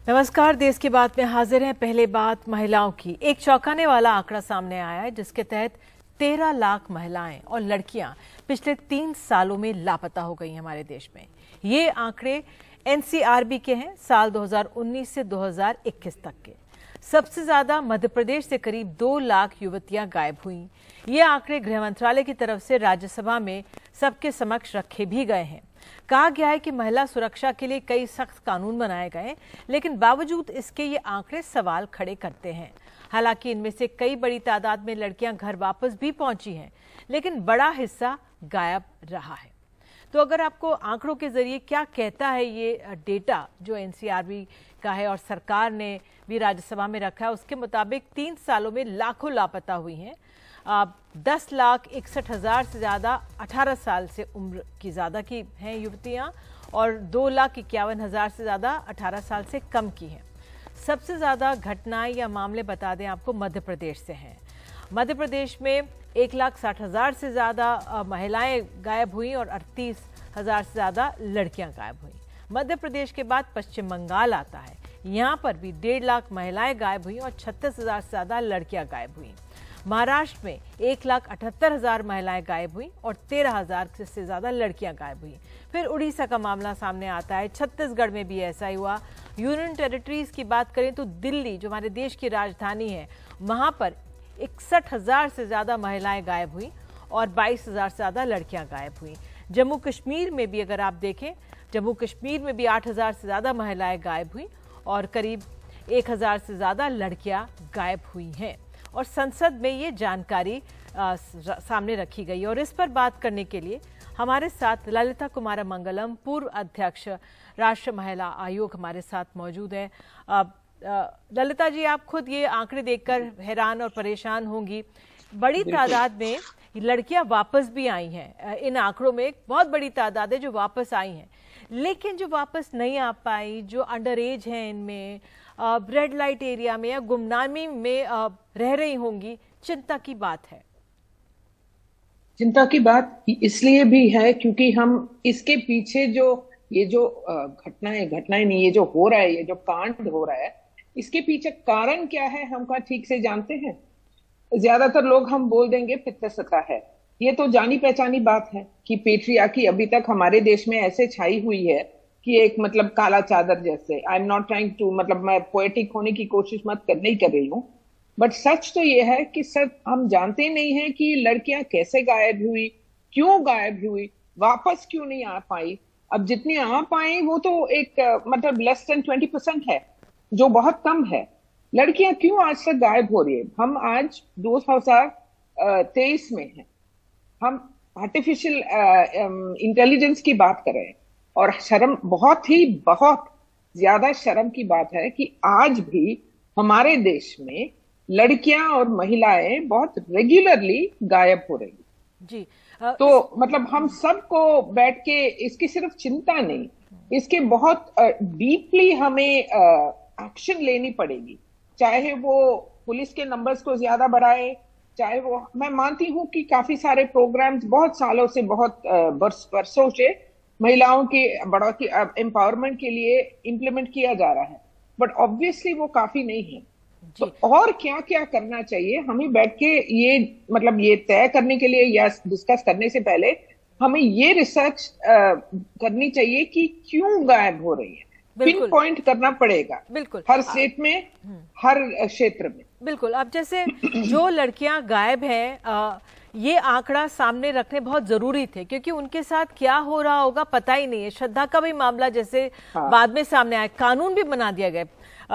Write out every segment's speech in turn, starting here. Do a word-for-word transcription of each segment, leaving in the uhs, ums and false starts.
नमस्कार। देश की बात में हाजिर है। पहले बात महिलाओं की। एक चौंकाने वाला आंकड़ा सामने आया है जिसके तहत तेरह लाख महिलाएं और लड़कियां पिछले तीन सालों में लापता हो गई हमारे देश में। ये आंकड़े एनसीआरबी के हैं, साल दो हज़ार उन्नीस से दो हज़ार इक्कीस तक के। सबसे ज्यादा मध्य प्रदेश से करीब दो लाख युवतियां गायब हुई। ये आंकड़े गृह मंत्रालय की तरफ से राज्यसभा में सबके समक्ष रखे भी गए हैं। कहा गया है कि महिला सुरक्षा के लिए कई सख्त कानून बनाए गए, लेकिन बावजूद इसके ये आंकड़े सवाल खड़े करते हैं। हालांकि इनमें से कई बड़ी तादाद में लड़कियां घर वापस भी पहुंची हैं, लेकिन बड़ा हिस्सा गायब रहा है। तो अगर आपको आंकड़ों के जरिए क्या कहता है ये डेटा जो एनसीआरबी का है और सरकार ने भी राज्यसभा में रखा है, उसके मुताबिक तीन सालों में लाखों लापता हुई हैं। दस लाख इकसठ हजार से ज्यादा अठारह साल से उम्र की ज्यादा की हैं युवतियां और दो लाख इक्यावन हजार से ज्यादा अठारह साल से कम की हैं। सबसे ज्यादा घटनाएं या मामले बता दें आपको मध्य प्रदेश से हैं। मध्य प्रदेश में एक लाख साठ हजार से ज्यादा महिलाएं गायब हुई और अड़तीस हजार से ज्यादा लड़कियां गायब हुई। मध्य प्रदेश के बाद पश्चिम बंगाल आता है। यहाँ पर भी डेढ़ लाख महिलाएं गायब हुई और छत्तीस हजार से ज्यादा लड़कियां गायब हुई। महाराष्ट्र में एक लाख अठहत्तर हजार महिलाएं गायब हुई और तेरह हजार से ज्यादा लड़कियां गायब हुई। फिर उड़ीसा का मामला सामने आता है। छत्तीसगढ़ में भी ऐसा ही हुआ। यूनियन टेरिटरीज की बात करें तो दिल्ली जो हमारे देश की राजधानी है, वहां पर इकसठ हजार से ज्यादा महिलाएं गायब हुई और बाईस हजार से ज्यादा लड़कियां गायब हुई। जम्मू कश्मीर में भी अगर आप देखें, जम्मू कश्मीर में भी आठ हजार से ज्यादा महिलाएं गायब हुई और करीब एक हजार से ज्यादा लड़कियां गायब हुई हैं। और संसद में ये जानकारी आ, सामने रखी गई। और इस पर बात करने के लिए हमारे साथ ललिता कुमार मंगलम, पूर्व अध्यक्ष राष्ट्रीय महिला आयोग, हमारे साथ मौजूद है। आ, आ, ललिता जी, आप खुद ये आंकड़े देखकर हैरान और परेशान होंगी। बड़ी तादाद में लड़कियां वापस भी आई हैं। इन आंकड़ों में एक बहुत बड़ी तादाद है जो वापस आई हैं, लेकिन जो वापस नहीं आ पाई, जो अंडर एज हैं, इनमें रेड लाइट एरिया में या गुमनामी में आ, रह रही होंगी। चिंता की बात है। चिंता की बात इसलिए भी है क्योंकि हम इसके पीछे जो ये जो घटनाएं घटनाएं नहीं ये जो हो रहा है, ये जो कांड हो रहा है, इसके पीछे कारण क्या है हम क्या ठीक से जानते हैं? ज्यादातर लोग हम बोल देंगे पितृसत्ता है। ये तो जानी पहचानी बात है कि पेट्रियार्की अभी तक हमारे देश में ऐसे छाई हुई है कि एक मतलब काला चादर जैसे। I am not trying to मतलब मैं पोएटिक होने की कोशिश मत कर नहीं कर रही हूँ, बट सच तो ये है कि सर हम जानते नहीं है कि लड़कियां कैसे गायब हुई, क्यों गायब हुई, वापस क्यों नहीं आ पाई। अब जितनी आ पाई वो तो एक मतलब लेस देन ट्वेंटी परसेंट है, जो बहुत कम है। लड़कियां क्यों आज तक गायब हो रही है? हम आज दो हजार तेईस में हैं, हम आर्टिफिशियल इंटेलिजेंस की बात कर रहे हैं और शर्म, बहुत ही बहुत ज्यादा शर्म की बात है कि आज भी हमारे देश में लड़कियां और महिलाएं बहुत रेगुलरली गायब हो रही जी। आ, तो इस... मतलब हम सबको बैठ के इसकी सिर्फ चिंता नहीं, इसके बहुत डीपली हमें एक्शन लेनी पड़ेगी। चाहे वो पुलिस के नंबर्स को ज्यादा बढ़ाए, चाहे वो, मैं मानती हूं कि काफी सारे प्रोग्राम्स बहुत सालों से, बहुत वर्षों से महिलाओं की बढ़ोतरी एम्पावरमेंट के लिए इंप्लीमेंट किया जा रहा है, बट ऑब्वियसली वो काफी नहीं है। तो और क्या क्या करना चाहिए हमें बैठ के ये मतलब ये तय करने के लिए या डिस्कस करने से पहले हमें ये रिसर्च करनी चाहिए कि क्यों गायब हो रही है। पिन पॉइंट करना पड़ेगा बिल्कुल हर स्टेट में, हर क्षेत्र में। बिल्कुल। अब जैसे जो लड़कियां गायब हैं, आ, ये आंकड़ा सामने रखने बहुत जरूरी थे क्योंकि उनके साथ क्या हो रहा होगा पता ही नहीं है। श्रद्धा का भी मामला जैसे हाँ। बाद में सामने आया, कानून भी बना दिया गया।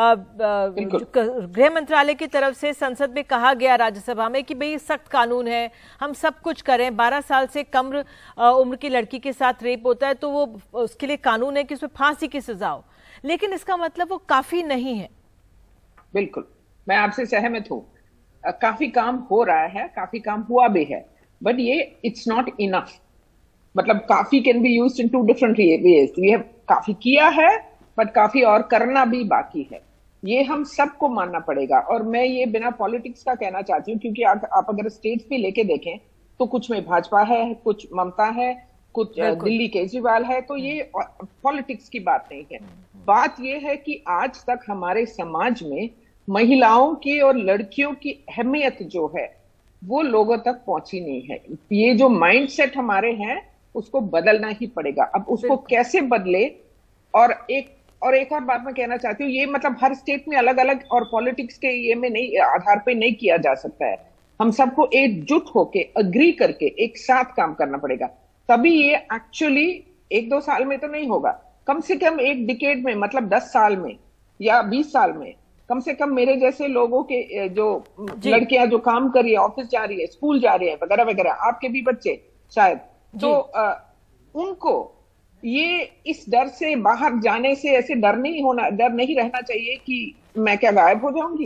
गृह मंत्रालय की तरफ से संसद में कहा गया, राज्यसभा में, कि भाई सख्त कानून है, हम सब कुछ करें। बारह साल से कम उम्र की लड़की के साथ रेप होता है तो वो उसके लिए कानून है कि उसमें फांसी की सजा हो, लेकिन इसका मतलब वो काफी नहीं है। बिल्कुल, मैं आपसे सहमत हूँ। काफी काम हो रहा है, काफी काम हुआ भी है, बट ये इट्स नॉट इनफ। मतलब काफी can be used in two different ways. We have काफी किया है, बट काफी और करना भी बाकी है। ये हम सबको मानना पड़ेगा। और मैं ये बिना पॉलिटिक्स का कहना चाहती हूँ क्योंकि आप, आप अगर स्टेट्स भी लेके देखें तो कुछ में भाजपा है, कुछ ममता है, कुछ दिल्ली केजरीवाल है, तो ये पॉलिटिक्स की बात नहीं है। बात यह है कि आज तक हमारे समाज में महिलाओं की और लड़कियों की अहमियत जो है वो लोगों तक पहुंची नहीं है। ये जो माइंडसेट हमारे हैं उसको बदलना ही पड़ेगा। अब उसको कैसे बदले, और एक और एक और बात मैं कहना चाहती हूँ, ये मतलब हर स्टेट में अलग अलग और पॉलिटिक्स के ये में नहीं आधार पे नहीं किया जा सकता है। हम सबको एकजुट होके अग्री करके एक साथ काम करना पड़ेगा, तभी ये एक्चुअली एक दो साल में तो नहीं होगा, कम से कम एक डिकेड में, मतलब दस साल में या बीस साल में कम से कम मेरे जैसे लोगों के जो लड़कियां जो काम कर रही है, ऑफिस जा रही है, स्कूल जा रही है वगैरह वगैरह, आपके भी बच्चे शायद, तो आ, उनको ये इस डर से बाहर जाने से ऐसे डर नहीं होना डर नहीं रहना चाहिए कि मैं क्या गायब हो जाऊंगी।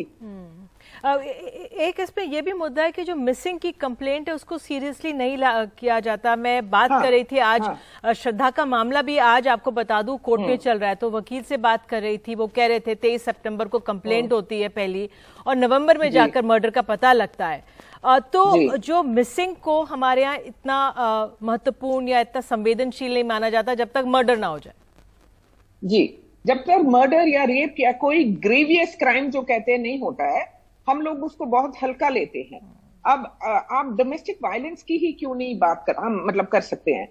एक इसमें यह भी मुद्दा है कि जो मिसिंग की कंप्लेंट है उसको सीरियसली नहीं किया जाता। मैं बात हाँ, कर रही थी आज हाँ, श्रद्धा का मामला भी आज आपको बता दूं कोर्ट में चल रहा है, तो वकील से बात कर रही थी, वो कह रहे थे तेईस सितंबर को कंप्लेंट होती है पहली और नवंबर में जाकर मर्डर का पता लगता है। तो जो मिसिंग को हमारे यहाँ इतना महत्वपूर्ण या इतना संवेदनशील नहीं माना जाता जब तक मर्डर ना हो जाए। जी, जब तक मर्डर या रेप या कोई ग्रेवियस क्राइम जो कहते हैं नहीं होता है, हम लोग उसको बहुत हल्का लेते हैं। अब आप डोमेस्टिक वायलेंस की ही क्यों नहीं बात कर हम मतलब कर सकते हैं।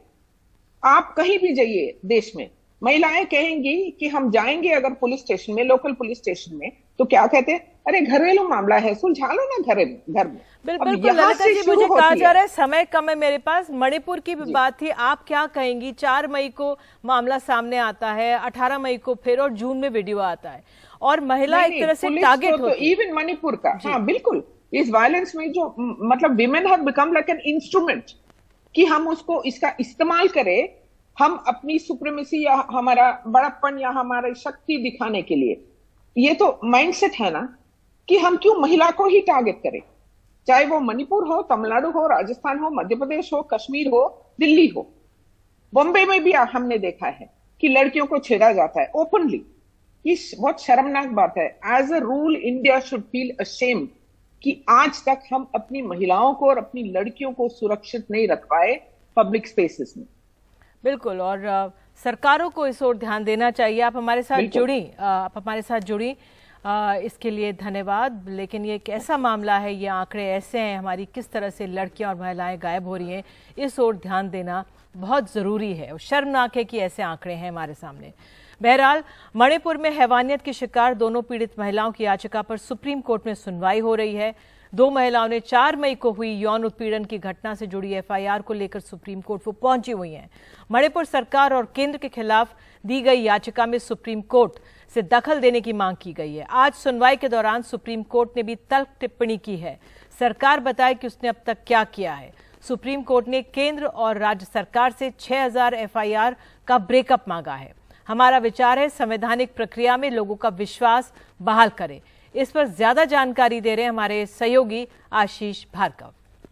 आप कहीं भी जाइए देश में, महिलाएं कहेंगी कि हम जाएंगे अगर पुलिस स्टेशन में, लोकल पुलिस स्टेशन में, तो क्या कहते हैं, अरे घरेलू मामला है, सुलझा लो ना घर घर में। बिल्कुल, ललिता जी मुझे कहा जा रहा है समय कम है मेरे पास। मणिपुर की भी बात थी, आप क्या कहेंगी? चार मई को मामला सामने आता है, अठारह मई को फिर, और जून में वीडियो आता है और महिला एक तरह से टारगेट होती है। इवन मणिपुर का, हाँ बिल्कुल, इस वायलेंस में जो मतलब women have become like an instrument, कि हम उसको इसका इस्तेमाल करें, हम अपनी सुप्रीमेसी या हमारा बड़प्पन या हमारी शक्ति दिखाने के लिए। ये तो माइंडसेट है ना कि हम क्यों महिला को ही टारगेट करें, चाहे वो मणिपुर हो, तमिलनाडु हो, राजस्थान हो, मध्य प्रदेश हो, कश्मीर हो, दिल्ली हो, बॉम्बे में भी हमने देखा है कि लड़कियों को छेड़ा जाता है ओपनली। ये बहुत शर्मनाक बात है। As a rule India should feel ashamed कि आज तक हम अपनी महिलाओं को और अपनी लड़कियों को सुरक्षित नहीं रख पाए पब्लिक स्पेसेस में। बिल्कुल, और आ, सरकारों को इस ओर ध्यान देना चाहिए। आप हमारे साथ जुड़ी आप हमारे साथ जुड़ी आ, इसके लिए धन्यवाद। लेकिन ये एक ऐसा मामला है, ये आंकड़े ऐसे हैं, हमारी किस तरह से लड़कियां और महिलाएं गायब हो रही हैं, इस ओर ध्यान देना बहुत ज़रूरी है। और शर्मनाक है कि ऐसे आंकड़े हैं हमारे सामने। बहरहाल, मणिपुर में हैवानियत की शिकार दोनों पीड़ित महिलाओं की याचिका पर सुप्रीम कोर्ट में सुनवाई हो रही है। दो महिलाओं ने चार मई को हुई यौन उत्पीड़न की घटना से जुड़ी एफआईआर को लेकर सुप्रीम कोर्ट वो पहुंची हुई हैं। मणिपुर सरकार और केंद्र के खिलाफ दी गई याचिका में सुप्रीम कोर्ट से दखल देने की मांग की गई है। आज सुनवाई के दौरान सुप्रीम कोर्ट ने भी तल्ख टिप्पणी की है। सरकार बताए कि उसने अब तक क्या किया है। सुप्रीम कोर्ट ने केंद्र और राज्य सरकार से छह हजार एफआईआर का ब्रेकअप मांगा है। हमारा विचार है संवैधानिक प्रक्रिया में लोगों का विश्वास बहाल करें। इस पर ज्यादा जानकारी दे रहे हैं हमारे सहयोगी आशीष भार्गव।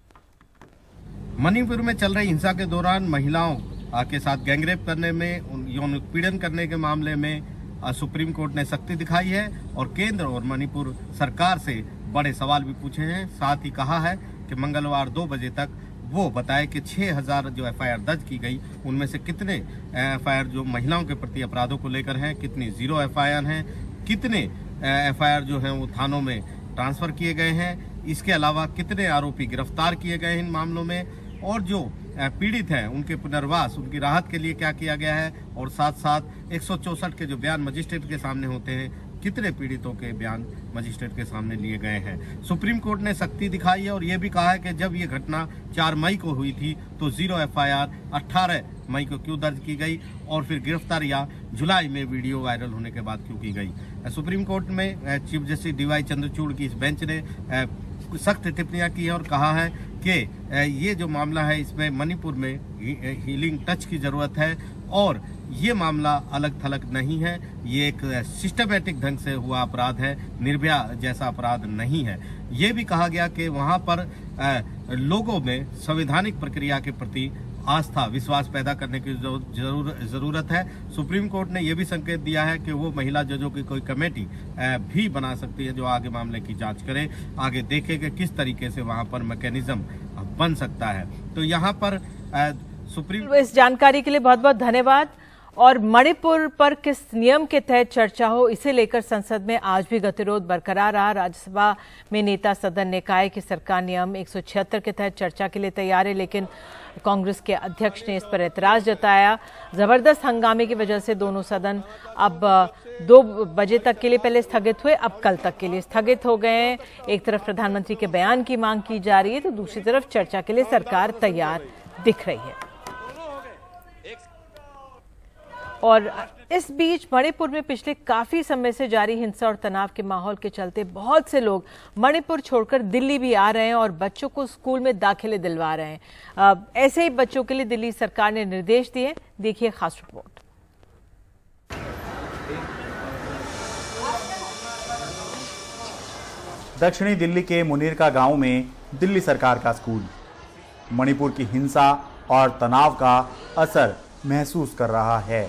मणिपुर में चल रही हिंसा के दौरान महिलाओं के साथ गैंगरेप करने में, यौन उत्पीड़न करने के मामले में सुप्रीम कोर्ट ने सख्ती दिखाई है और केंद्र और मणिपुर सरकार से बड़े सवाल भी पूछे हैं। साथ ही कहा है कि मंगलवार दो बजे तक वो बताए कि छह हजार जो एफआईआर दर्ज की गई उनमें से कितने एफआईआर जो महिलाओं के प्रति अपराधों को लेकर हैं, कितनी जीरो एफआईआर हैं, कितने एफआईआर जो हैं वो थानों में ट्रांसफर किए गए हैं, इसके अलावा कितने आरोपी गिरफ्तार किए गए हैं इन मामलों में, और जो पीड़ित हैं उनके पुनर्वास, उनकी राहत के लिए क्या किया गया है, और साथ साथ एक सौ चौसठ के जो बयान मजिस्ट्रेट के सामने होते हैं, कितने पीड़ितों के बयान मजिस्ट्रेट के सामने लिए गए हैं। सुप्रीम कोर्ट ने सख्ती दिखाई है और ये भी कहा है कि जब ये घटना चार मई को हुई थी तो जीरो एफआईआर अठारह मई को क्यों दर्ज की गई और फिर गिरफ्तारियां जुलाई में वीडियो वायरल होने के बाद क्यों की गई। सुप्रीम कोर्ट में chief justice D Y Chandrachud की इस बेंच ने सख्त टिप्पणियां की है और कहा है कि ये जो मामला है इसमें मणिपुर में हीलिंग टच की जरूरत है और ये मामला अलग थलग नहीं है, ये एक सिस्टमेटिक ढंग से हुआ अपराध है, निर्भया जैसा अपराध नहीं है। ये भी कहा गया कि वहां पर लोगों में संवैधानिक प्रक्रिया के प्रति आस्था, विश्वास पैदा करने की जरूर, जरूरत है। सुप्रीम कोर्ट ने यह भी संकेत दिया है कि वो महिला जजों की कोई कमेटी भी बना सकती है जो आगे मामले की जांच करे, आगे देखे कि किस तरीके से वहां पर मैकेनिज्म बन सकता है। तो यहाँ पर सुप्रीम इस जानकारी के लिए बहुत बहुत धन्यवाद। और मणिपुर पर किस नियम के तहत चर्चा हो, इसे लेकर संसद में आज भी गतिरोध बरकरार रहा। राज्यसभा में नेता सदन ने कहा कि सरकार नियम एक सौ छिहत्तर के तहत चर्चा के लिए तैयार है, लेकिन कांग्रेस के अध्यक्ष ने इस पर ऐतराज जताया। जबरदस्त हंगामे की वजह से दोनों सदन अब दो बजे तक के लिए पहले स्थगित हुए, अब कल तक के लिए स्थगित हो गए हैं। एक तरफ प्रधानमंत्री के बयान की मांग की जा रही है तो दूसरी तरफ चर्चा के लिए सरकार तैयार दिख रही है। और इस बीच मणिपुर में पिछले काफी समय से जारी हिंसा और तनाव के माहौल के चलते बहुत से लोग मणिपुर छोड़कर दिल्ली भी आ रहे हैं और बच्चों को स्कूल में दाखिले दिलवा रहे हैं। ऐसे ही बच्चों के लिए दिल्ली सरकार ने निर्देश दिए। देखिए खास रिपोर्ट। दक्षिणी दिल्ली के मुनीरका गांव में दिल्ली सरकार का स्कूल मणिपुर की हिंसा और तनाव का असर महसूस कर रहा है।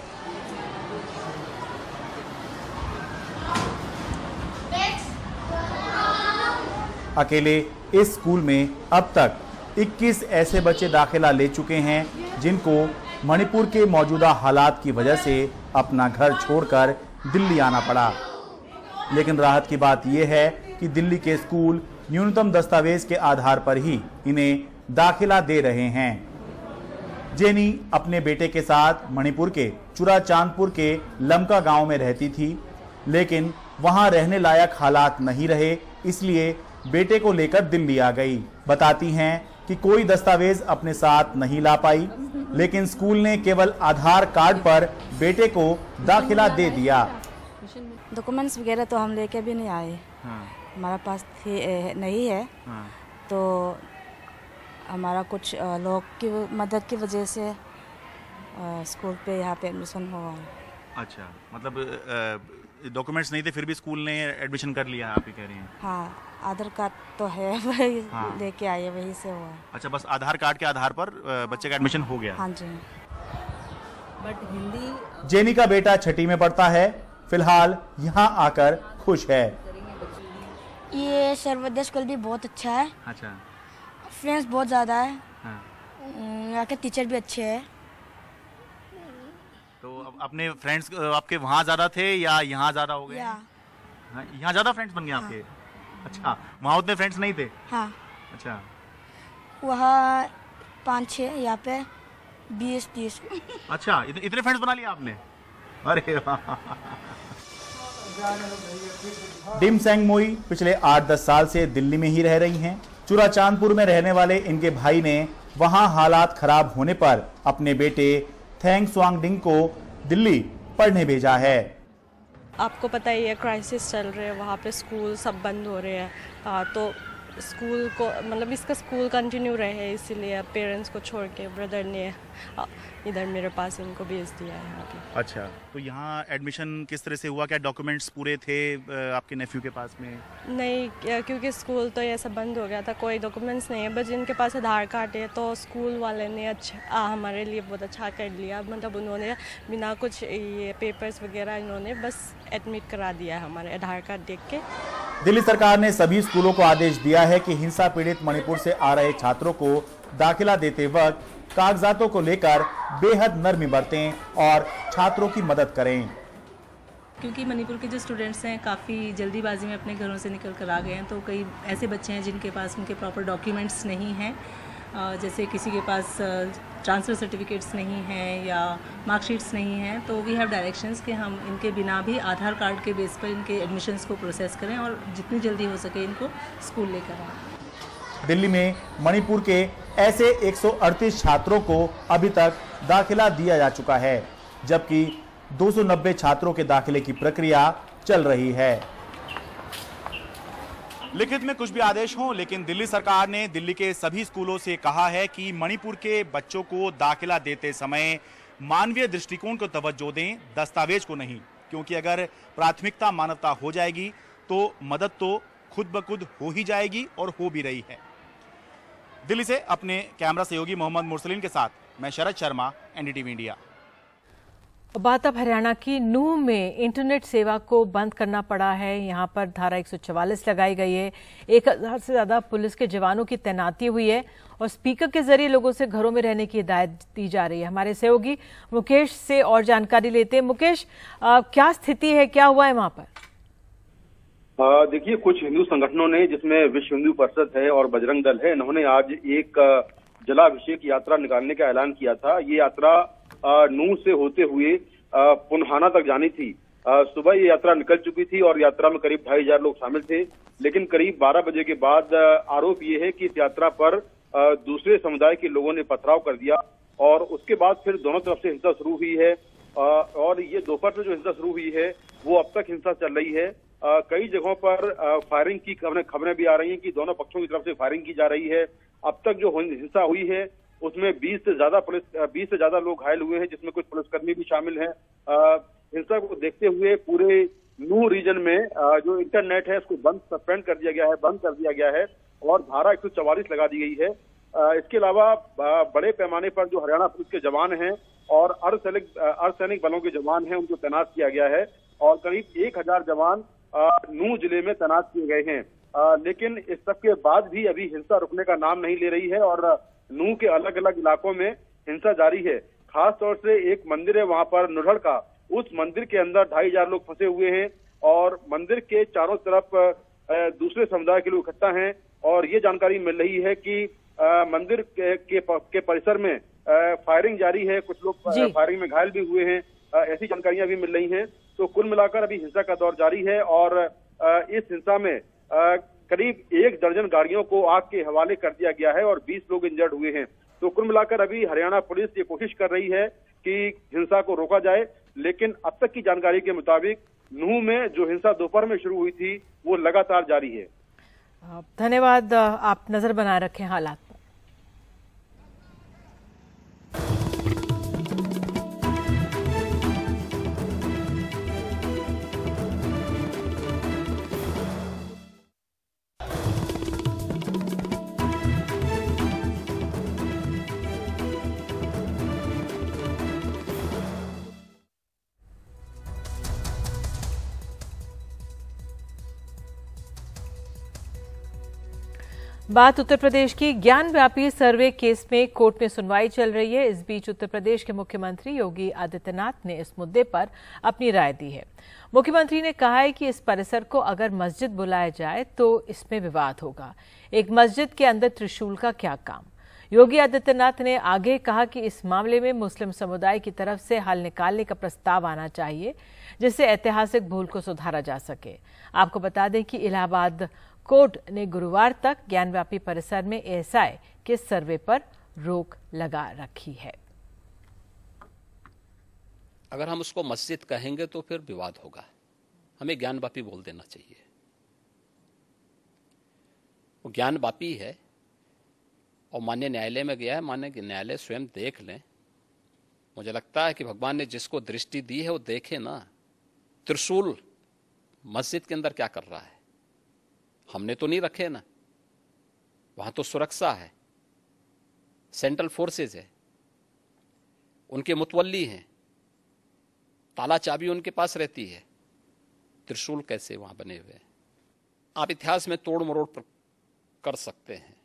अकेले इस स्कूल में अब तक इक्कीस ऐसे बच्चे दाखिला ले चुके हैं जिनको मणिपुर के मौजूदा हालात की वजह से अपना घर छोड़कर दिल्ली आना पड़ा। लेकिन राहत की बात यह है कि दिल्ली के स्कूल न्यूनतम दस्तावेज के आधार पर ही इन्हें दाखिला दे रहे हैं। जेनी अपने बेटे के साथ मणिपुर के चुराचांदपुर के लमका गांव में रहती थी, लेकिन वहां रहने लायक हालात नहीं रहे, इसलिए बेटे को लेकर दिल्ली आ गई। बताती हैं कि कोई दस्तावेज अपने साथ नहीं ला पाई, लेकिन स्कूल ने केवल आधार कार्ड पर बेटे को दाखिला दे दिया। डॉक्यूमेंट्स वगैरह तो हम लेके भी नहीं आए। हाँ। हमारा पास थी, नहीं है। हाँ। तो हमारा कुछ लोग की मदद की वजह से स्कूल पे यहाँ पे एडमिशन हुआ। अच्छा, मतलब डॉक्यूमेंट्स नहीं थे फिर भी स्कूल ने एडमिशन कर लिया, आप ही कह रही हैं? हाँ, आधार कार्ड तो है, वही हाँ। लेके आए, वही से हुआ। अच्छा, बस आधार कार्ड के आधार पर बच्चे का एडमिशन हो गया? हाँ जी। बट हिंदी जेनी का बेटा छठी में पढ़ता है, फिलहाल यहाँ आकर खुश है। ये सर्वोदय स्कूल भी बहुत अच्छा है। अच्छा, फ्रेंड्स बहुत ज्यादा है। हाँ। यहाँ के टीचर भी अच्छे हैं। तो अपने फ्रेंड्स आपके वहाँ ज्यादा थे या यहाँ ज्यादा हो गए? यहाँ ज्यादा फ्रेंड्स बन गए हाँ। आपके? अच्छा, वहाँ उतने फ्रेंड्स नहीं थे? हाँ। अच्छा, वहाँ पाँच छः, यहाँ पे बीस तीस। अच्छा, इत, इतने फ्रेंड्स बना लिए आपने? अरे डिम सेंग मोई पिछले आठ दस साल से दिल्ली में ही रह रही हैं। चुराचांदपुर में रहने वाले इनके भाई ने वहां हालात खराब होने पर अपने बेटे थेंग स्वांगडिंग को दिल्ली पढ़ने भेजा है। आपको पता ही है क्राइसिस चल रहे हैं, वहाँ पे स्कूल सब बंद हो रहे हैं, आ, तो स्कूल को मतलब इसका स्कूल कंटिन्यू रहे, इसीलिए पेरेंट्स को छोड़ के ब्रदर ने आ, इधर मेरे पास इनको भेज दिया है यहाँ पे। अच्छा, तो यहाँ एडमिशन किस तरह से हुआ? क्या डॉक्यूमेंट्स पूरे थे आपके नेफ्यू के पास में? नहीं, क्योंकि स्कूल तो ये सब बंद हो गया था, कोई डॉक्यूमेंट्स नहीं है, बस जिनके पास आधार कार्ड है तो स्कूल वाले ने अच्छा आ, हमारे लिए बहुत अच्छा कर लिया। मतलब उन्होंने बिना कुछ ये पेपर्स वगैरह इन्होंने बस एडमिट करा दिया हमारे आधार कार्ड देख के। दिल्ली सरकार ने सभी स्कूलों को आदेश दिया है कि हिंसा पीड़ित मणिपुर से आ रहे छात्रों को दाखिला देते वक्त कागजातों को लेकर बेहद नरमी बरतें और छात्रों की मदद करें। क्योंकि मणिपुर के जो स्टूडेंट्स हैं काफ़ी जल्दीबाजी में अपने घरों से निकल कर आ गए हैं, तो कई ऐसे बच्चे हैं जिनके पास उनके प्रॉपर डॉक्यूमेंट्स नहीं हैं, जैसे किसी के पास ट्रांसफ़र सर्टिफिकेट्स नहीं हैं या मार्कशीट्स नहीं हैं, तो वी हैव डायरेक्शंस कि हम इनके बिना भी आधार कार्ड के बेस पर इनके एडमिशन्स को प्रोसेस करें और जितनी जल्दी हो सके इनको स्कूल लेकर आएँ। दिल्ली में मणिपुर के ऐसे एक सौ अड़तीस छात्रों को अभी तक दाखिला दिया जा चुका है, जबकि दो सौ नब्बे छात्रों के दाखिले की प्रक्रिया चल रही है। लिखित में कुछ भी आदेश हो, लेकिन दिल्ली सरकार ने दिल्ली के सभी स्कूलों से कहा है कि मणिपुर के बच्चों को दाखिला देते समय मानवीय दृष्टिकोण को तवज्जो दें, दस्तावेज को नहीं, क्योंकि अगर प्राथमिकता मानवता हो जाएगी तो मदद तो खुद ब खुद हो ही जाएगी और हो भी रही है। दिल्ली से अपने कैमरा सहयोगी मोहम्मद मुरसलीन के साथ मैं शरद शर्मा, एनडीटीवी इंडिया। बात अब हरियाणा की। नूंह में इंटरनेट सेवा को बंद करना पड़ा है। यहाँ पर धारा एक सौ चवालीस लगाई गई है। एक हजार से ज्यादा पुलिस के जवानों की तैनाती हुई है और स्पीकर के जरिए लोगों से घरों में रहने की हिदायत दी जा रही है। हमारे सहयोगी मुकेश से और जानकारी लेते हैं। मुकेश, आ, क्या स्थिति है, क्या हुआ है वहां पर? देखिए, कुछ हिंदू संगठनों ने, जिसमें विश्व हिंदू परिषद है और बजरंग दल है, इन्होंने आज एक जलाभिषेक यात्रा निकालने का ऐलान किया था। ये यात्रा नूंह से होते हुए पुन्हाना तक जानी थी। सुबह ये यात्रा निकल चुकी थी और यात्रा में करीब ढाई हजार लोग शामिल थे, लेकिन करीब बारह बजे के बाद आरोप ये है कि इस यात्रा पर दूसरे समुदाय के लोगों ने पथराव कर दिया और उसके बाद फिर दोनों तरफ से हिंसा शुरू हुई है। और ये दोपहर से जो हिंसा शुरू हुई है वो अब तक हिंसा चल रही है। कई जगहों पर फायरिंग की खबरें भी आ रही हैं कि दोनों पक्षों की तरफ से फायरिंग की जा रही है। अब तक जो हिंसा हुई है उसमें बीस से ज्यादा पुलिस बीस से ज्यादा लोग घायल हुए हैं, जिसमें कुछ पुलिसकर्मी भी शामिल हैं। हिंसा को देखते हुए पूरे नूंह रीजन में जो इंटरनेट है उसको बंद सस्पेंड कर दिया गया है, बंद कर दिया गया है और धारा एक सौ चवालीस लगा दी गई है। इसके अलावा बड़े पैमाने पर जो हरियाणा पुलिस के जवान हैं और अर्धसैनिक अर्धसैनिक बलों के जवान हैं उनको तैनात किया गया है और करीब एक हजार जवान नूंह जिले में तैनात किए गए हैं। लेकिन इस सब के बाद भी अभी हिंसा रुकने का नाम नहीं ले रही है और नूंह के अलग अलग इलाकों में हिंसा जारी है। खास तौर से एक मंदिर है वहां पर नुढ़ड़ का, उस मंदिर के अंदर ढाई हजार लोग फंसे हुए हैं और मंदिर के चारों तरफ दूसरे समुदाय के लोग इकट्ठा हैं और ये जानकारी मिल रही है कि मंदिर के, के, के परिसर में फायरिंग जारी है, कुछ लोग फायरिंग में घायल भी हुए हैं, ऐसी जानकारियां भी मिल रही हैं। तो कुल मिलाकर अभी हिंसा का दौर जारी है और इस हिंसा में करीब एक दर्जन गाड़ियों को आग के हवाले कर दिया गया है और बीस लोग इंजर्ड हुए हैं। तो कुल मिलाकर अभी हरियाणा पुलिस ये कोशिश कर रही है कि हिंसा को रोका जाए, लेकिन अब तक की जानकारी के मुताबिक नूंह में जो हिंसा दोपहर में शुरू हुई थी वो लगातार जारी है। धन्यवाद, आप नजर बनाए रखें हालात। बात उत्तर प्रदेश की। ज्ञान व्यापी सर्वे केस में कोर्ट में सुनवाई चल रही है। इस बीच उत्तर प्रदेश के मुख्यमंत्री योगी आदित्यनाथ ने इस मुद्दे पर अपनी राय दी है। मुख्यमंत्री ने कहा है कि इस परिसर को अगर मस्जिद बुलाया जाए तो इसमें विवाद होगा। एक मस्जिद के अंदर त्रिशूल का क्या काम? योगी आदित्यनाथ ने आगे कहा कि इस मामले में मुस्लिम समुदाय की तरफ से हल निकालने का प्रस्ताव आना चाहिए, जिससे ऐतिहासिक भूल को सुधारा जा सके। आपको बता दें कि इलाहाबाद कोर्ट ने गुरुवार तक ज्ञानव्यापी परिसर में एएसआई के सर्वे पर रोक लगा रखी है। अगर हम उसको मस्जिद कहेंगे तो फिर विवाद होगा, हमें ज्ञानव्यापी बोल देना चाहिए। वो ज्ञानव्यापी है और माननीय न्यायालय में गया है, माननीय न्यायालय स्वयं देख लें। मुझे लगता है कि भगवान ने जिसको दृष्टि दी है वो देखे ना। त्रिशूल मस्जिद के अंदर क्या कर रहा है? हमने तो नहीं रखे ना, वहां तो सुरक्षा है, सेंट्रल फोर्सेस है, उनके मुतवल्ली हैं, ताला चाबी उनके पास रहती है। त्रिशूल कैसे वहां बने हुए हैं? आप इतिहास में तोड़ मरोड़ कर सकते हैं,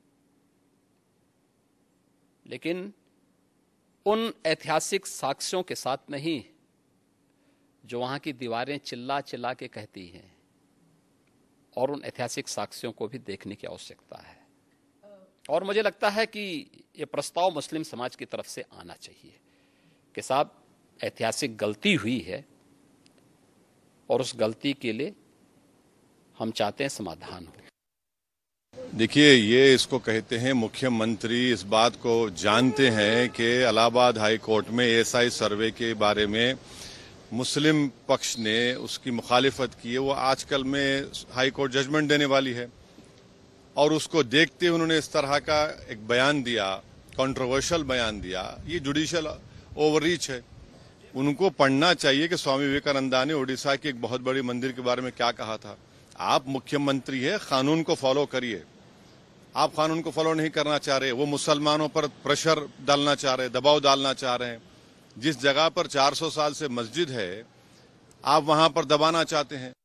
लेकिन उन ऐतिहासिक साक्ष्यों के साथ नहीं जो वहां की दीवारें चिल्ला चिल्ला के कहती हैं, और उन ऐतिहासिक साक्ष्यों को भी देखने की आवश्यकता है। और मुझे लगता है कि ये प्रस्ताव मुस्लिम समाज की तरफ से आना चाहिए कि साहब ऐतिहासिक गलती हुई है और उस गलती के लिए हम चाहते हैं समाधान हो। देखिए, ये इसको कहते हैं मुख्यमंत्री इस बात को जानते हैं कि इलाहाबाद हाई कोर्ट में एएसआई सर्वे के बारे में मुस्लिम पक्ष ने उसकी मुखालिफत की है। वो आजकल में हाई कोर्ट जजमेंट देने वाली है और उसको देखते उन्होंने इस तरह का एक बयान दिया, कंट्रोवर्शियल बयान दिया। ये जुडिशियल ओवररीच है। उनको पढ़ना चाहिए कि स्वामी विवेकानंदा ने ओडिशा के एक बहुत बड़ी मंदिर के बारे में क्या कहा था। आप मुख्यमंत्री है, कानून को फॉलो करिए। आप कानून को फॉलो नहीं करना चाह रहे, वो मुसलमानों पर प्रेशर डालना चाह रहे, दबाव डालना चाह रहे हैं। जिस जगह पर चार सौ साल से मस्जिद है आप वहां पर दबाना चाहते हैं।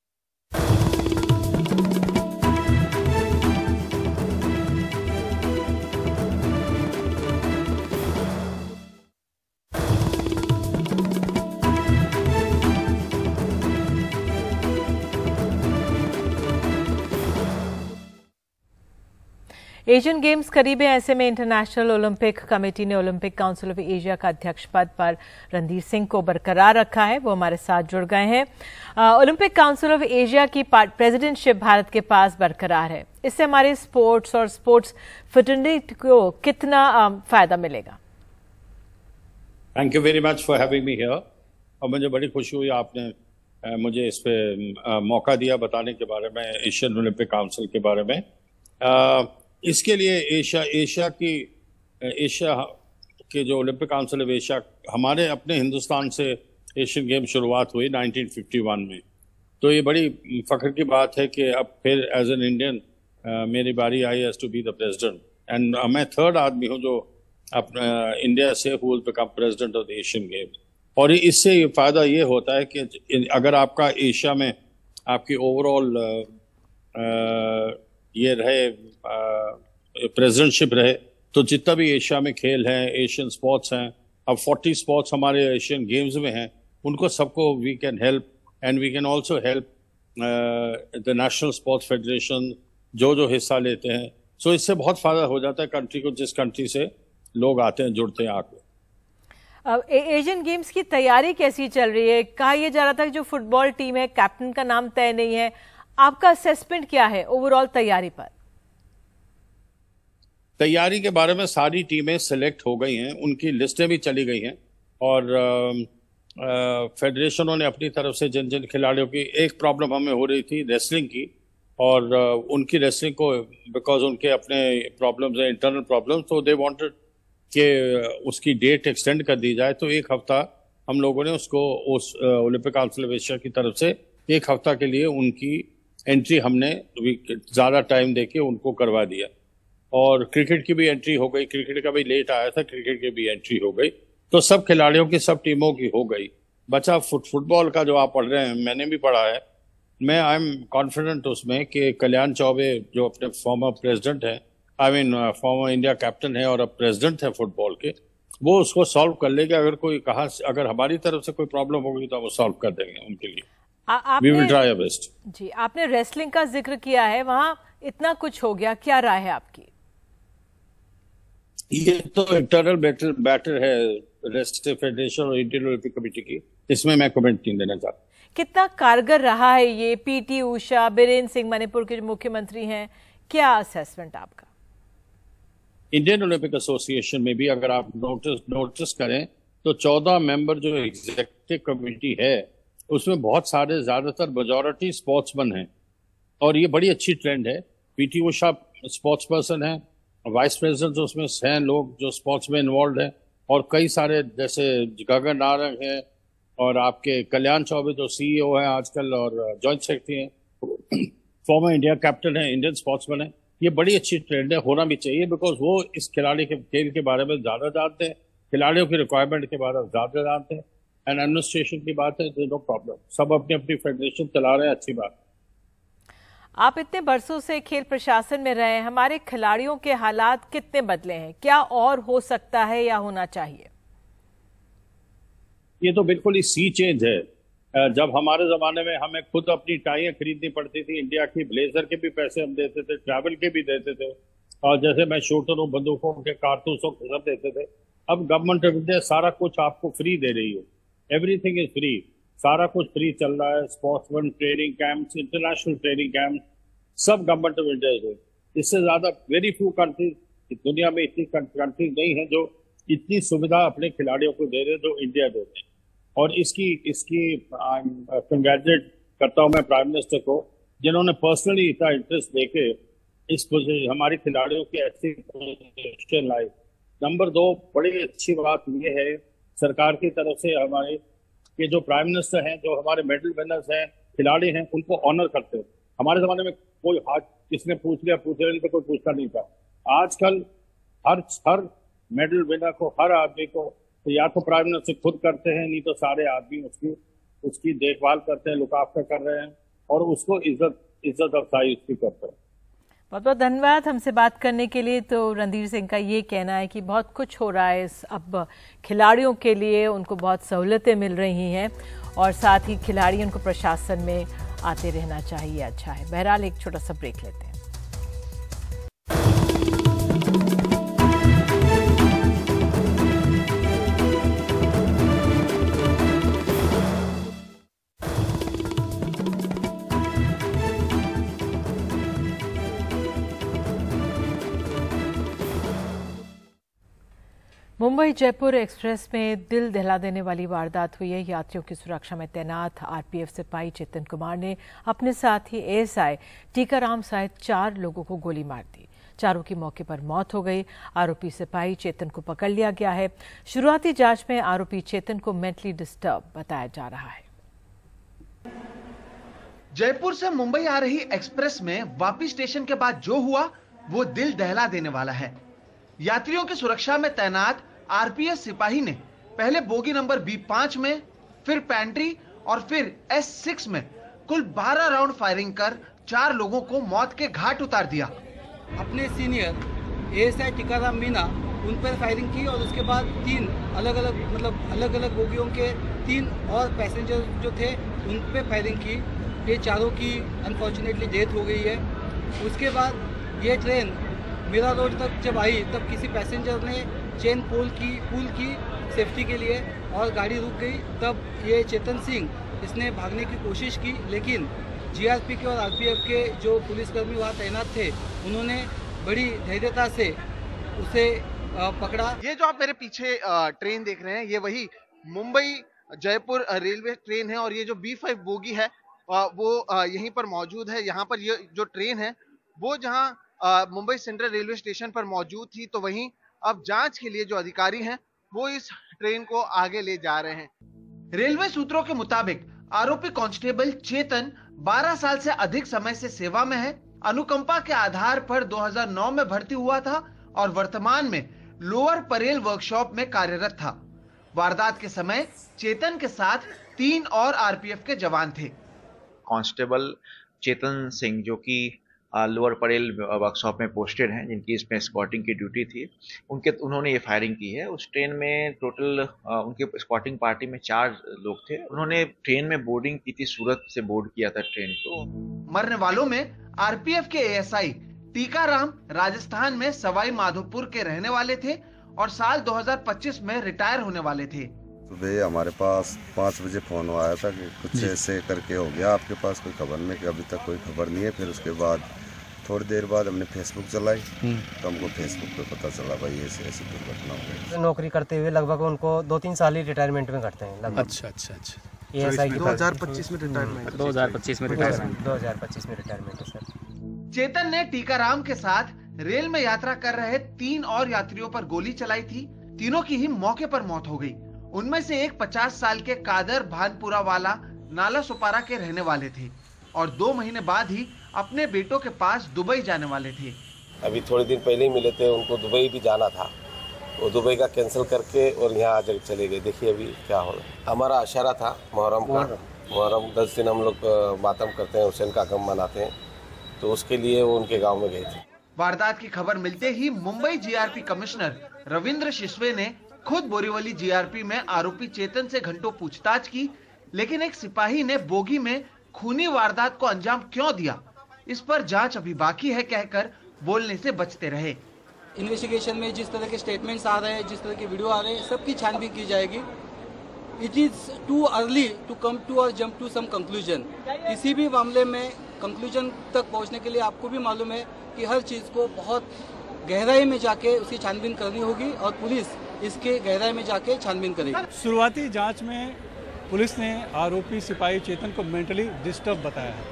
एशियन गेम्स करीब है, ऐसे में इंटरनेशनल ओलंपिक कमेटी ने ओलंपिक काउंसिल ऑफ एशिया का अध्यक्ष पद पर रणधीर सिंह को बरकरार रखा है। वो हमारे साथ जुड़ गए हैं। ओलंपिक काउंसिल ऑफ एशिया की प्रेसिडेंटशिप भारत के पास बरकरार है, इससे हमारे स्पोर्ट्स और स्पोर्ट्स फ्रेटर्निटी को कितना आ, फायदा मिलेगा? Thank you very much for having me here. और मुझे बड़ी खुशी हुई आपने आ, मुझे इस पे मौका दिया बताने के बारे में, एशियन ओलंपिक काउंसिल के बारे में। आ, इसके लिए एशिया एशिया की एशिया के जो ओलंपिक काउंसिल ऑफ एशिया, हमारे अपने हिंदुस्तान से एशियन गेम शुरुआत हुई नाइनटीन फिफ्टी वन में। तो ये बड़ी फख्र की बात है कि अब फिर एज एन इंडियन मेरी बारी आई as to be the president. And मैं थर्ड आदमी हूँ जो अपना इंडिया से who will become president of the Asian game. और इससे ये फ़ायदा ये होता है कि अगर आपका एशिया में आपकी ओवरऑल ये रहे प्रेसिडेंटशिप रहे, तो जितना भी एशिया में खेल हैं, एशियन स्पोर्ट्स हैं, अब चालीस स्पोर्ट्स हमारे एशियन गेम्स में हैं, उनको सबको we can help and we can also help the national sports federation जो जो हिस्सा लेते हैं। सो so इससे बहुत फायदा हो जाता है कंट्री को, जिस कंट्री से लोग आते हैं, जुड़ते हैं आके। अब एशियन गेम्स की तैयारी कैसी चल रही है? कहा यह जा रहा था कि जो फुटबॉल टीम है, कैप्टन का नाम तय नहीं है, आपका असेसमेंट क्या है ओवरऑल तैयारी पर? तैयारी के बारे में सारी टीमें सिलेक्ट हो गई हैं, उनकी लिस्टें भी चली गई हैं और फेडरेशनों ने अपनी तरफ से जिन जिन खिलाड़ियों की, एक प्रॉब्लम हमें हो रही थी रेसलिंग की, और आ, उनकी रेसलिंग को बिकॉज उनके अपने प्रॉब्लम्स हैं, इंटरनल प्रॉब्लम्स, तो दे वांटेड कि उसकी डेट एक्सटेंड कर दी जाए। तो एक हफ्ता हम लोगों ने उसको उस ओलंपिक काउंसिल ऑफ एशिया की तरफ से एक हफ्ता के लिए उनकी एंट्री हमने ज़्यादा टाइम देके उनको करवा दिया। और क्रिकेट की भी एंट्री हो गई, क्रिकेट का भी लेट आया था, क्रिकेट की भी एंट्री हो गई। तो सब खिलाड़ियों की, सब टीमों की हो गई। बचा फुट फुटबॉल का जो आप पढ़ रहे हैं, मैंने भी पढ़ा है। मैं आई एम कॉन्फिडेंट उसमें कि कल्याण चौबे जो अपने फॉर्मर प्रेसिडेंट हैं, I mean former India captain है और अब प्रेसिडेंट है फुटबॉल के, वो उसको सॉल्व कर लेंगे। अगर कोई कहा, अगर हमारी तरफ से कोई प्रॉब्लम होगी तो वो सॉल्व कर देंगे उनके लिए। We will try our best. जी, आपने रेसलिंग का जिक्र किया है, वहां इतना कुछ हो गया, क्या राय है आपकी? ये तो इंटरनल बैटल बैटर है रेसलिंग फेडरेशन और इंडियन ओलंपिक कमेटी की, इसमें मैं कमेंट नहीं देना चाहता। कितना कारगर रहा है ये? पीटी उषा, बीरेन सिंह मणिपुर के जो मुख्यमंत्री हैं, क्या असेसमेंट आपका? इंडियन ओलंपिक एसोसिएशन में भी अगर आप नोटिस नोटिस करें तो चौदह मेंबर जो एग्जीक्यूटिव कमेटी है, उसमें बहुत सारे, ज्यादातर मेजॉरिटी स्पोर्ट्समैन हैं और ये बड़ी अच्छी ट्रेंड है। पीटी उषा स्पोर्ट्स पर्सन है, वाइस प्रेसिडेंट उसमें हैं लोग जो स्पोर्ट्स में इन्वॉल्व हैं, और कई सारे जैसे गगन नारंग है और आपके कल्याण चौबे जो सीईओ हैं आजकल और जॉइंट सेक्रेटरी हैं, फॉर्मर इंडिया कैप्टन है, इंडियन स्पोर्ट्समैन है। ये बड़ी अच्छी ट्रेंड है, होना भी चाहिए, बिकॉज वो इस खिलाड़ी के खेल के बारे में ज्यादा जानते हैं, खिलाड़ियों की रिक्वायरमेंट के बारे में ज्यादा जानते हैं। एंड एडमिनिस्ट्रेशन की बात है तो नो प्रॉब्लम, सब अपनी अपनी फेडरेशन चला रहे हैं, अच्छी बात। आप इतने बरसों से खेल प्रशासन में रहे हैं, हमारे खिलाड़ियों के हालात कितने बदले हैं? क्या और हो सकता है या होना चाहिए? ये तो बिल्कुल ही सी चेंज है। जब हमारे जमाने में हमें खुद अपनी टाइयां खरीदनी पड़ती थी, इंडिया की ब्लेजर के भी पैसे हम देते थे, ट्रैवल के भी देते थे, और जैसे मैं शूटर हूँ, बंदूकों के कारतूसों के सब देते थे। अब गवर्नमेंट ऑफ इंडिया सारा कुछ आपको फ्री दे रही है, एवरीथिंग इज फ्री, सारा कुछ फ्री चल रहा है। Sportsman training camps, international training camp, सब गवर्नमेंट ऑफ इंडिया है। इससे ज्यादा वेरी फ्यू कंट्रीज, दुनिया में इतनी कंट्रीज नहीं है जो इतनी सुविधा अपने खिलाड़ियों को दे रहे जो इंडिया देते हैं। और इसकी इसकी कंग्रेचुलेट करता हूँ मैं प्राइम मिनिस्टर को, जिन्होंने पर्सनली इतना इंटरेस्ट लेके इस पोजीशन हमारी खिलाड़ियों की ऐसी पोजीशन लाई। नंबर दो, बड़ी अच्छी बात यह है सरकार की तरफ से हमारे ये जो प्राइम मिनिस्टर हैं, जो हमारे मेडल विनर्स हैं, खिलाड़ी हैं, उनको ऑनर करते हैं। हमारे जमाने में कोई हाथ किसने पूछ लिया पूछ लिया तो कोई पूछता नहीं था। आजकल हर हर मेडल विनर को, हर आदमी को तो या तो प्राइम मिनिस्टर खुद करते हैं, नहीं तो सारे आदमी उसकी उसकी देखभाल करते हैं, लुक आफ्टर कर रहे हैं और उसको इज्जत इज्जत अफजाई उसकी करते हैं। बहुत बहुत धन्यवाद हमसे बात करने के लिए। तो रणधीर सिंह का ये कहना है कि बहुत कुछ हो रहा है इस अब खिलाड़ियों के लिए, उनको बहुत सहूलतें मिल रही हैं और साथ ही खिलाड़ी उनको प्रशासन में आते रहना चाहिए। अच्छा है। बहरहाल एक छोटा सा ब्रेक लेते हैं। मुंबई जयपुर एक्सप्रेस में दिल दहला देने वाली वारदात हुई है। यात्रियों की सुरक्षा में तैनात आरपीएफ सिपाही चेतन कुमार ने अपने साथी एएसआई टीकाराम सहित चार लोगों को गोली मार दी। चारों की मौके पर मौत हो गई। आरोपी सिपाही चेतन को पकड़ लिया गया है। शुरुआती जांच में आरोपी चेतन को मेंटली डिस्टर्ब बताया जा रहा है। जयपुर से मुंबई आ रही एक्सप्रेस में वापी स्टेशन के बाद जो हुआ वो दिल दहला देने वाला है। यात्रियों की सुरक्षा में तैनात आरपीएफ सिपाही ने पहले बोगी नंबर बी पांच में, फिर पैंट्री और फिर एस सिक्स में कुल बारह राउंड फायरिंग कर चार लोगों को मौत के घाट उतार दिया। अपने सीनियर एएसआई टीकाराम मीना उन पर फायरिंग की और उसके बाद तीन अलग अलग मतलब अलग अलग बोगियों के तीन और पैसेंजर जो थे उन पर फायरिंग की। ये चारों की अनफॉर्चुनेटली डेथ हो गई है। उसके बाद ये ट्रेन मीरा रोड तक जब आई तब किसी पैसेंजर ने चेन पुल की पुल की सेफ्टी के लिए और गाड़ी रुक गई। तब ये चेतन सिंह इसने भागने की कोशिश की, लेकिन जीआरपी के और आरपीएफ के जो पुलिसकर्मी वहाँ तैनात थे उन्होंने बड़ी धैर्यता से उसे पकड़ा। ये जो आप मेरे पीछे ट्रेन देख रहे हैं ये वही मुंबई जयपुर रेलवे ट्रेन है और ये जो बी फाइव बोगी है वो यहीं पर मौजूद है। यहाँ पर ये जो ट्रेन है वो जहाँ मुंबई सेंट्रल रेलवे स्टेशन पर मौजूद थी, तो वहीं अब जांच के लिए जो अधिकारी हैं वो इस ट्रेन को आगे ले जा रहे हैं। रेलवे सूत्रों के मुताबिक आरोपी कांस्टेबल चेतन बारह साल से अधिक समय से सेवा में है। अनुकंपा के आधार पर दो हज़ार नौ में भर्ती हुआ था और वर्तमान में लोअर परेल वर्कशॉप में कार्यरत था। वारदात के समय चेतन के साथ तीन और आरपीएफ के जवान थे। कांस्टेबल चेतन सिंह जो कि लोअर परेल वर्कशॉप में पोस्टेड हैं, जिनकी इसमें स्क्वाटिंग की ड्यूटी थी, उनके उन्होंने ये फायरिंग की है। उस ट्रेन में टोटल उनके स्क्वाटिंग पार्टी में चार लोग थे। उन्होंने ट्रेन में बोर्डिंग की थी, सूरत से बोर्ड किया था ट्रेन को। मरने वालों में आरपीएफ के एएसआई टीकाराम राजस्थान में सवाई माधोपुर के रहने वाले थे और साल दो हज़ार पच्चीस में रिटायर होने वाले थे। सुबह हमारे पास पाँच बजे फोन आया था कि कुछ ऐसे करके हो गया, आपके पास कोई खबर नहीं, कि अभी तक कोई खबर नहीं है। फिर उसके बाद थोड़ी देर बाद हमने फेसबुक चलाई तो हमको फेसबुक पे पता चला भाई ऐसे ऐसी दुर्घटना हो गई। नौकरी करते हुए लगभग उनको दो तीन साल ही रिटायरमेंट में करते हैं लगभग। अच्छा अच्छा अच्छा दो हजार पच्चीस में रिटायरमेंट दो हजार पच्चीस में रिटायरमेंट दो हजार पच्चीस में रिटायरमेंट है सर। चेतन ने टीकाराम के साथ रेल में यात्रा कर रहे तीन और यात्रियों पर गोली चलाई थी। तीनों की ही मौके पर मौत हो गई। उनमें से एक पचास साल के कादर भानपुरा वाला नाला सुपारा के रहने वाले थे और दो महीने बाद ही अपने बेटों के पास दुबई जाने वाले थे। अभी थोड़े दिन पहले ही मिले थे, उनको दुबई भी जाना था, वो दुबई का कैंसिल करके और यहाँ आज चले गए। देखिए अभी क्या हो रहा है। हमारा अशारा था मुहर्रम का, मुहर्रम दस दिन हम लोग मातम करते हैं, हुसैन का गम मनाते हैं, तो उसके लिए वो उनके गाँव में गए थे। वारदात की खबर मिलते ही मुंबई जीआरपी कमिश्नर रविंद्र शिसवे ने खुद बोरीवली जीआरपी में आरोपी चेतन से घंटों पूछताछ की, लेकिन एक सिपाही ने बोगी में खूनी वारदात को अंजाम क्यों दिया, इस पर जांच अभी बाकी है कहकर बोलने से बचते रहे। इन्वेस्टिगेशन में जिस तरह के स्टेटमेंट्स आ रहे हैं, जिस तरह के वीडियो आ रहे हैं, सबकी छानबीन की जाएगी। It is too early to come to or jump to some conclusion. किसी भी मामले में कंक्लूजन तक पहुंचने के लिए आपको भी मालूम है कि हर चीज को बहुत गहराई में जाके उसकी छानबीन करनी होगी और पुलिस इसके गहराई में जाके छानबीन करेगी। शुरुआती जांच में पुलिस ने आरोपी सिपाही चेतन को मेंटली डिस्टर्ब बताया है।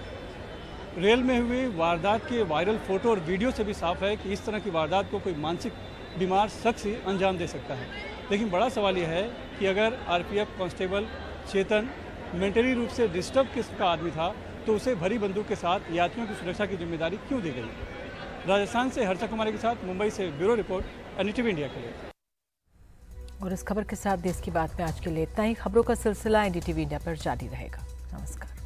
रेल में हुई वारदात के वायरल फोटो और वीडियो से भी साफ है कि इस तरह की वारदात को कोई मानसिक बीमार शख्स ही अंजाम दे सकता है। लेकिन बड़ा सवाल यह है कि अगर आरपीएफ कांस्टेबल चेतन मेंटली रूप से डिस्टर्ब किस्म का आदमी था तो उसे भरी बंदूक के साथ यात्रियों की सुरक्षा की जिम्मेदारी क्यों दी गई। राजस्थान से हर्षा कुमारी के साथ मुंबई से ब्यूरो रिपोर्ट एनडीटीवी इंडिया के लिए। और इस खबर के साथ देश की बात में आज के लिए इतना ही। खबरों का सिलसिला एनडीटीवी इंडिया पर जारी रहेगा। नमस्कार।